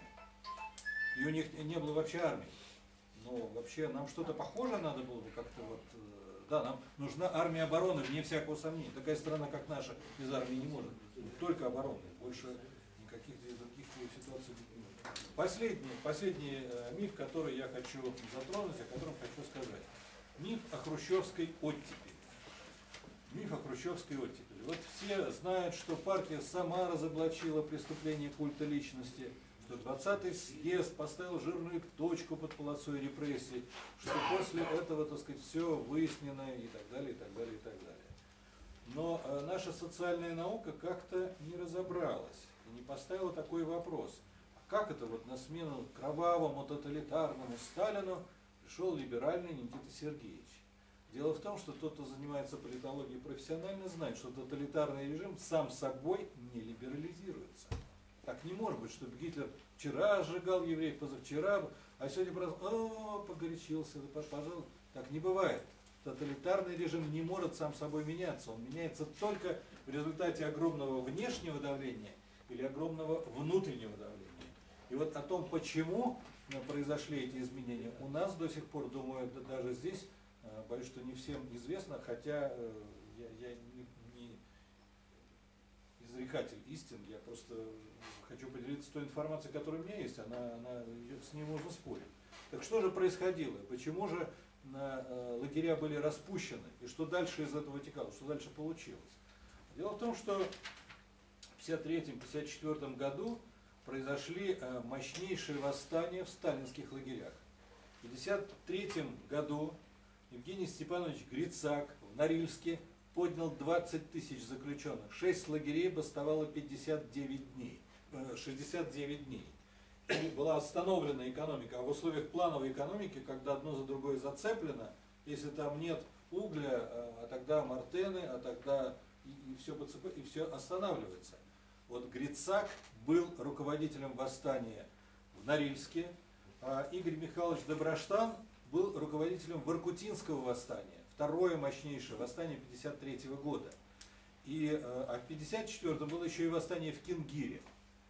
И у них не было вообще армии. Но вообще нам что-то похожее надо было бы как-то вот... э, Да, нам нужна армия обороны, вне всякого сомнения. Такая страна, как наша, без армии не может. Только обороны. Больше никаких других ситуаций не может. Последний, последний э, миф, который я хочу затронуть, о котором хочу сказать. Миф о хрущевской оттепели. Миф о хрущевской оттепели. Вот все знают, что партия сама разоблачила преступление культа личности. что двадцатый съезд поставил жирную точку под полосой репрессий, что после этого, так сказать, все выяснено и так далее, и так далее, и так далее. Но э, наша социальная наука как-то не разобралась и не поставила такой вопрос. А как это вот на смену кровавому тоталитарному Сталину пришел либеральный Никита Сергеевич? Дело в том, что тот, кто занимается политологией профессионально, знает, что тоталитарный режим сам собой не либерализируется. Так не может быть, чтобы Гитлер вчера сжигал евреев, позавчера, а сегодня просто о, погорячился, пожалуй. Так не бывает. Тоталитарный режим не может сам собой меняться. Он меняется только в результате огромного внешнего давления или огромного внутреннего давления. И вот о том, почему произошли эти изменения, у нас до сих пор, думаю, даже здесь, боюсь, что не всем известно, хотя я, я не, не изрекатель истин, я просто хочу поделиться той информацией, которая у меня есть, она, она, с ней можно спорить. Так что же происходило? Почему же лагеря были распущены? И что дальше из этого вытекало? Что дальше получилось? Дело в том, что в пятьдесят третьем — пятьдесят четвёртом году произошли мощнейшие восстания в сталинских лагерях. В пятьдесят третьем году Евгений Степанович Грицак в Норильске поднял двадцать тысяч заключенных. Шесть лагерей бастовало пятьдесят девять дней, шестьдесят девять дней. И была остановлена экономика. А в условиях плановой экономики, когда одно за другое зацеплено, если там нет угля, а тогда мартены, а тогда и, и, все, и все останавливается. Вот Грицак был руководителем восстания в Норильске, а Игорь Михайлович Доброштан был руководителем Воркутинского восстания, второе мощнейшее восстание пятьдесят третьего года. И, а в пятьдесят четвёртом было еще и восстание в Кингире.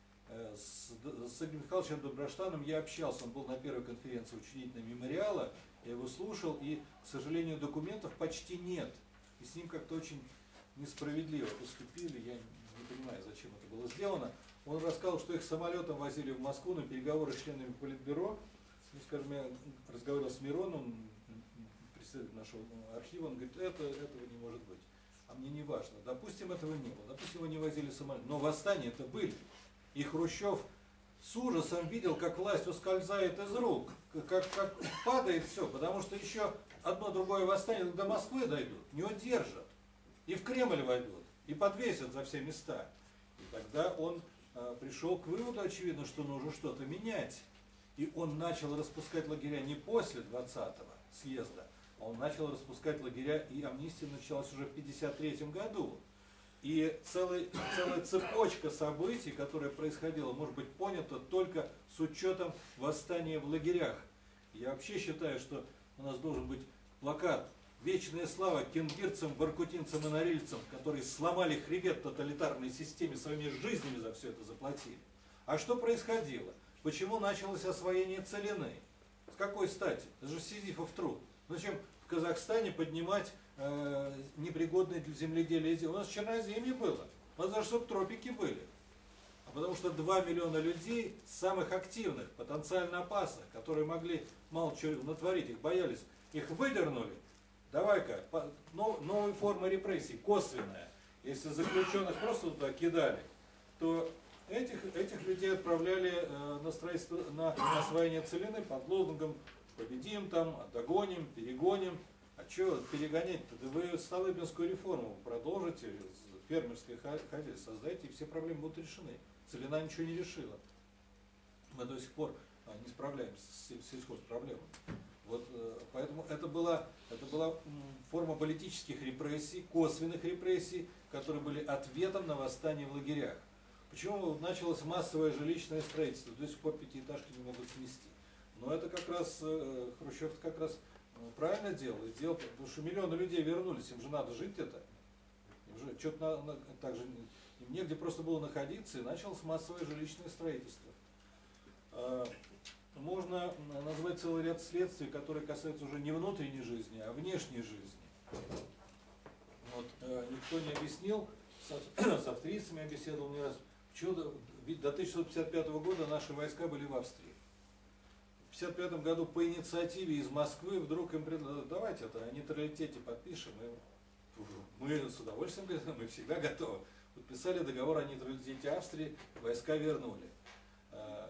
С, с Игорем Михайловичем Доброштаном я общался, он был на первой конференции учредителя мемориала, я его слушал, и, к сожалению, документов почти нет. И с ним как-то очень несправедливо поступили, я не понимаю, зачем это было сделано. Он рассказал, что их самолетом возили в Москву на переговоры с членами Политбюро. Ну, скажем, я разговаривал с Мироном, представителем нашего архива, он говорит, это, этого не может быть. А мне не важно. Допустим, этого не было. Допустим, его не возили самолетом. Но восстания-то были. И Хрущев с ужасом видел, как власть ускользает из рук, как, как падает все, потому что еще одно другое восстание до Москвы дойдут, не удержат, и в Кремль войдут, и подвесят за все места. И тогда он э, пришел к выводу, очевидно, что нужно что-то менять. И он начал распускать лагеря не после двадцатого съезда, а он начал распускать лагеря, и амнистия началась уже в пятьдесят третьем году. И целый, целая цепочка событий, которая происходила, может быть понята только с учетом восстания в лагерях. Я вообще считаю, что у нас должен быть плакат «Вечная слава кингирцам, воркутинцам и норильцам, которые сломали хребет тоталитарной системе, своими жизнями за все это заплатили». А что происходило? Почему началось освоение целины? С какой стати? Это же Сизифов труд. Зачем в Казахстане поднимать э, непригодные для земледелия земли? У нас черноземье было. У нас даже субтропики были. А потому что два миллиона людей, самых активных, потенциально опасных, которые могли мало чего натворить, их боялись, их выдернули. Давай-ка, новая форма репрессий, косвенная. Если заключенных просто туда кидали, то этих, этих людей отправляли э, на строительство, на, на освоение целины под лозунгом «победим там, догоним, перегоним». А что перегонять-то? Да вы Столыпинскую реформу продолжите, фермерское хозяйство создайте, и все проблемы будут решены. Целина ничего не решила. Мы до сих пор а, не справляемся с сельхозпроблемами. Вот, поэтому это была, это была форма политических репрессий, косвенных репрессий, которые были ответом на восстание в лагерях. Почему началось массовое жилищное строительство? До сих пор пятиэтажки не могут снести. Но это как раз, Хрущев как раз правильно делал, и делал, потому что миллионы людей вернулись, им же надо жить это. Им же что-то на, на, так же, им негде просто было находиться, и началось массовое жилищное строительство. Можно назвать целый ряд следствий, которые касаются уже не внутренней жизни, а внешней жизни. Вот, э, никто не объяснил, с, с австрийцами я беседовал не раз, чудо, до тысяча девятьсот пятьдесят пятого года наши войска были в Австрии. В тысяча девятьсот пятьдесят пятом году по инициативе из Москвы вдруг им предложили, давайте это о нейтралитете подпишем. И мы с удовольствием говорим, мы всегда готовы. Подписали договор о нейтралитете Австрии, войска вернули.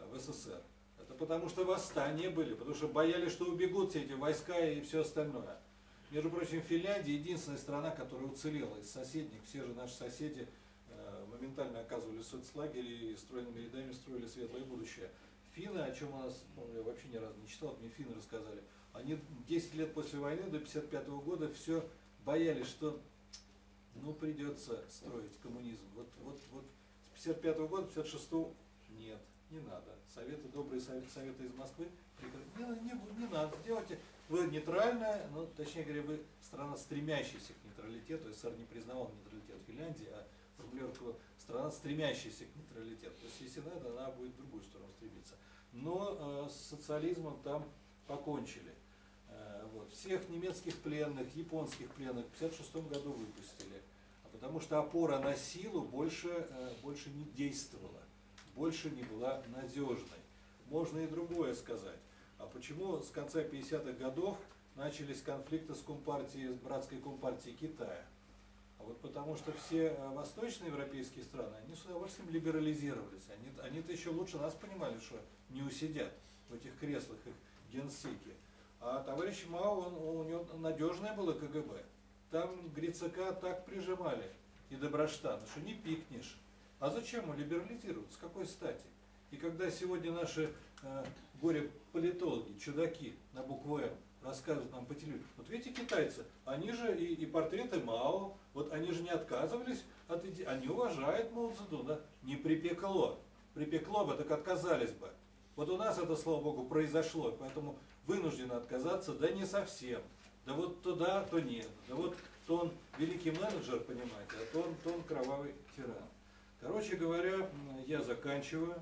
в СССР? Это потому что восстания были, потому что боялись, что убегут все эти войска и все остальное. Между прочим, Финляндия единственная страна, которая уцелела из соседних. Все же наши соседи э, моментально оказывались в соцлагере и стройными рядами строили светлое будущее. Финны, о чем у нас, ну, я вообще ни разу не читал, мне финны рассказали, они десять лет после войны, до пятьдесят пятого года, все боялись, что ну придется строить коммунизм. Вот, вот, вот с пятьдесят пятого года, пятьдесят шестого нет, не надо. Советы, добрые советы, советы из Москвы, не, не, не надо, делайте. Вы нейтральная, ну, точнее говоря, вы страна, стремящаяся к нейтралитету, СССР не признавал нейтралитет Финляндии, а формулировка страна, стремящаяся к нейтралитету. То есть, если надо, она будет в другую сторону стремиться. Но э, с социализмом там покончили. Э, вот. Всех немецких пленных, японских пленных в пятьдесят шестом году выпустили. А потому что опора на силу больше, э, больше не действовала, больше не была надежной. Можно и другое сказать. А почему с конца пятидесятых годов начались конфликты с Компартией, с братской Компартией Китая? А вот потому что все восточные европейские страны, они с удовольствием либерализировались. Они, они-то еще лучше нас понимали, что не усидят в этих креслах их генсеки. А товарищ Мао, он, у него надежное было КГБ. Там Грицака так прижимали и Доброштана, что не пикнешь. А зачем ему либерализировать? С какой стати? И когда сегодня наши э, горе-политологи, чудаки на букву М рассказывают нам по телевизору, вот видите, китайцы, они же и, и портреты Мао, вот они же не отказывались от идеи, они уважают Мао Цзэдун, да? Не припекло. Припекло бы, так отказались бы. Вот у нас это, слава богу, произошло, поэтому вынуждены отказаться, да не совсем. Да вот то да, то нет. Да вот то он великий менеджер, понимаете, а то он, то он кровавый тиран. Короче говоря, я заканчиваю.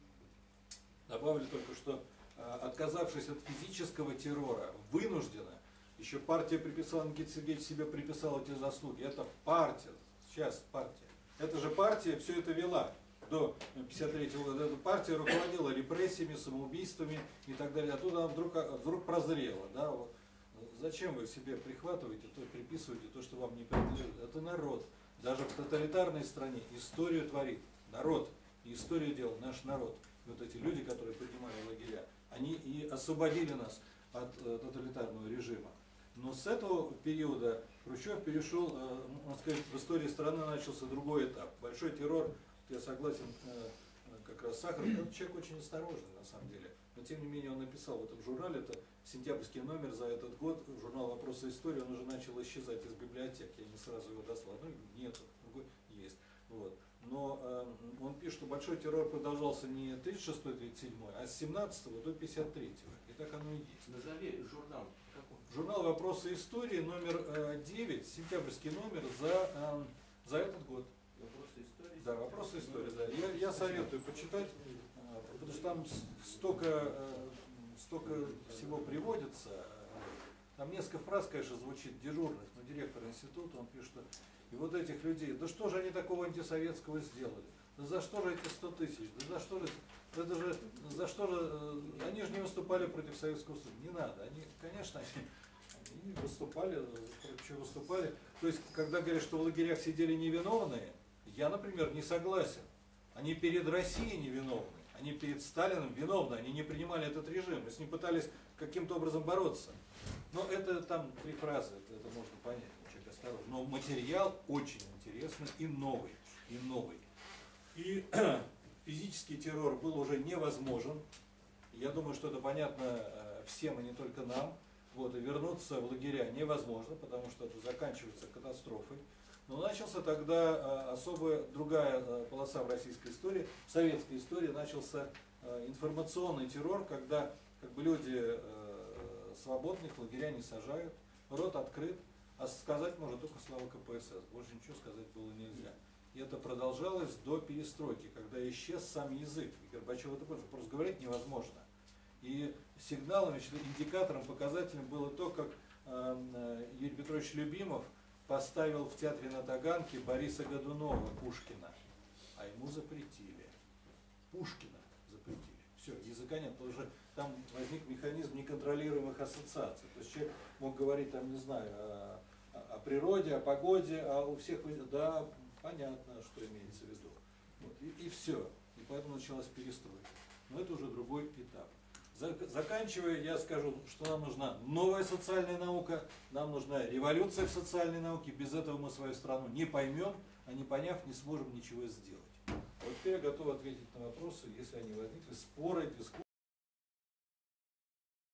Добавлю только, что отказавшись от физического террора, вынуждена, еще партия приписала, Никита Сергеевич себе приписал эти заслуги, это партия, сейчас партия, эта же партия все это вела до пятьдесят третьего года, эта партия руководила репрессиями, самоубийствами и так далее, оттуда она вдруг, вдруг прозрела, да, вот. Зачем вы себе прихватываете, то приписываете то, что вам не принадлежит, это народ, даже в тоталитарной стране историю творит народ, и историю делал наш народ. Вот эти люди, которые поднимали лагеря, они и освободили нас от э, тоталитарного режима. Но с этого периода Хрущев перешел, э, можно сказать, в истории страны начался другой этап. Большой террор, я согласен, э, как раз Сахаров, этот человек очень осторожный на самом деле. Но тем не менее он написал в этом журнале, это сентябрьский номер за этот год, журнал «Вопросы истории», он уже начал исчезать из библиотек, я не сразу его достал, ну нет, другой есть. Вот. Но э, он пишет, что большой террор продолжался не тридцать шестой — тридцать седьмой, а с семнадцатого до пятьдесят третьего. И так оно и есть. Назови журнал. Какой? Журнал «Вопросы истории» номер э, девять, сентябрьский номер за, э, за этот год. Вопросы истории? Да, «Вопросы истории», да. Я, я советую почитать, э, потому что там столько, э, столько всего приводится. Там несколько фраз, конечно, звучит дежурных, но директор института, он пишет, что и вот этих людей, да что же они такого антисоветского сделали? Да за что же эти сто тысяч? Да за что же, это же, за что же, они же не выступали против Советского Союза. Не надо, они, конечно, они, они выступали, против чего выступали. То есть, когда говорят, что в лагерях сидели невиновные, я, например, не согласен. Они перед Россией невиновны, они перед Сталином виновны, они не принимали этот режим, с ним пытались каким-то образом бороться. Но это там три фразы, это, это можно понять. Но материал очень интересный и новый, и новый. И физический террор был уже невозможен. Я думаю, что это понятно всем, и не только нам. Вот, и вернуться в лагеря невозможно, потому что это заканчивается катастрофой. Но начался тогда особая другая полоса в российской истории, в советской истории начался информационный террор, когда как бы люди свободных в лагеря не сажают, рот открыт. А сказать можно только слава ка пэ эс эс, больше ничего сказать было нельзя. И это продолжалось до перестройки, когда исчез сам язык. И Горбачев это понял, что просто говорить невозможно. И сигналом, индикатором, показателем было то, как э, Юрий Петрович Любимов поставил в театре на Таганке Бориса Годунова, Пушкина, а ему запретили. Пушкина запретили. Все, языка нет, потому что там возник механизм неконтролируемых ассоциаций. То есть человек мог говорить, там, не знаю, о, о природе, о погоде, а у всех, да, понятно, что имеется в виду. Вот, и, и все. И поэтому началась перестройка. но это уже другой этап. За- Заканчивая, я скажу, что нам нужна новая социальная наука, нам нужна революция в социальной науке, без этого мы свою страну не поймем, а не поняв, не сможем ничего сделать. Вот теперь я готов ответить на вопросы, если они возникли, споры, дискуссии.